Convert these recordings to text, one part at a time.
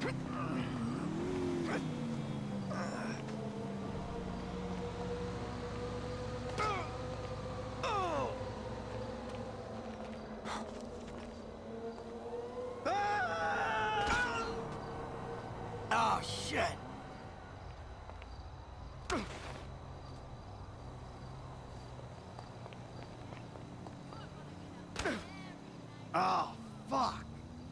Oh, shit! Oh, fuck!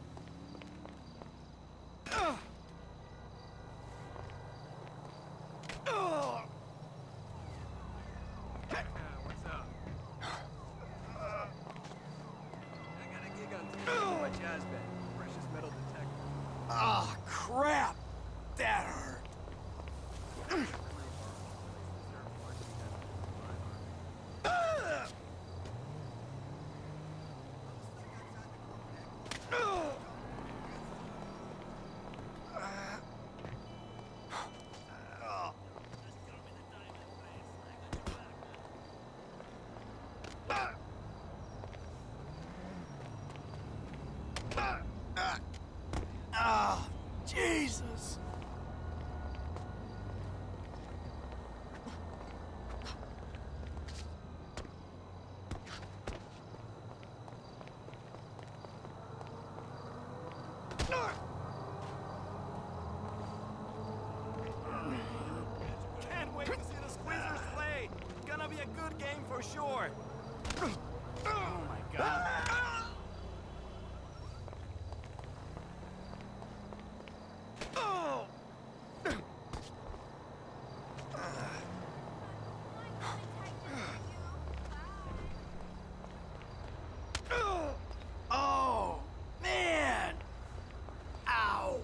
What's up? I got a gig on Tuesday with my jazz band, Precious Metal Detector. Oh, crap! That hurt. Oh, Jesus! Can't wait to see the Squeezers play. Gonna be a good game for sure. Oh my God. Oh, man! Ow!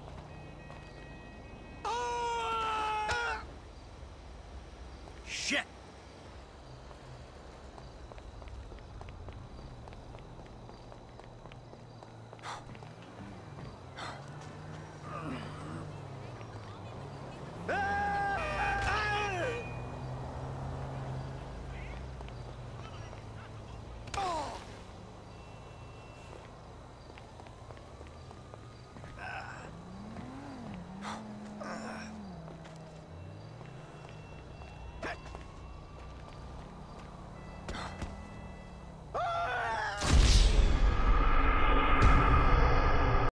Shit!